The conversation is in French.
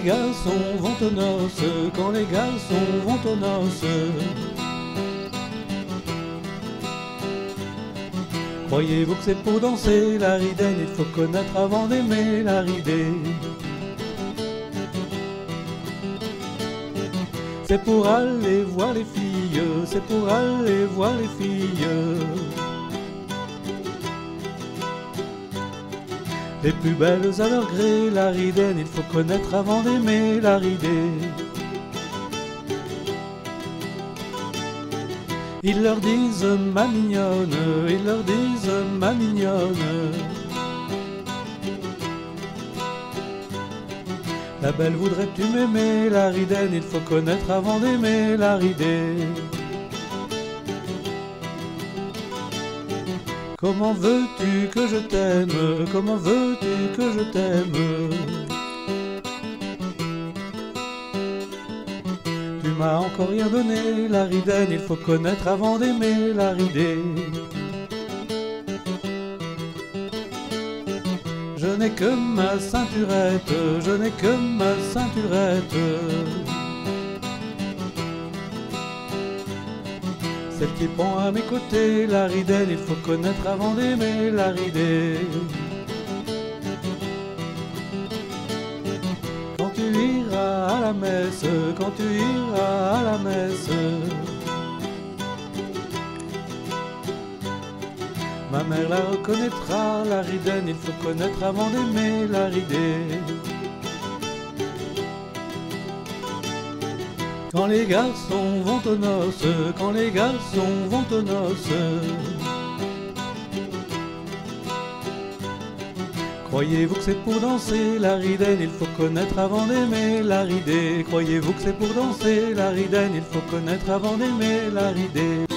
garçons vont aux noces, quand les garçons vont aux noces. Croyez-vous que c'est pour danser la ridaine? Il faut connaître avant d'aimer la ridée. C'est pour aller voir les filles, c'est pour aller voir les filles. Les plus belles à leur gré, la ridaine, il faut connaître avant d'aimer la ridée. Ils leur disent ma mignonne, ils leur disent ma mignonne. La belle voudrais-tu m'aimer, la ridaine, il faut connaître avant d'aimer la ridée. Comment veux-tu que je t'aime? Comment veux-tu que je t'aime? Tu m'as encore rien donné, la ridaine, il faut connaître avant d'aimer la ridée. Je n'ai que ma ceinturette, je n'ai que ma ceinturette. Celle qui pend à mes côtés, la ridaine, il faut connaître avant d'aimer la ridée. Quand tu iras à la messe, quand tu iras à la messe, ma mère la reconnaîtra, la ridaine, il faut connaître avant d'aimer la ridée. Quand les garçons vont aux noces, quand les garçons vont aux noces, croyez-vous que c'est pour danser la ridaine? Il faut connaître avant d'aimer la ridée. Croyez-vous que c'est pour danser la ridaine? Il faut connaître avant d'aimer la ridée.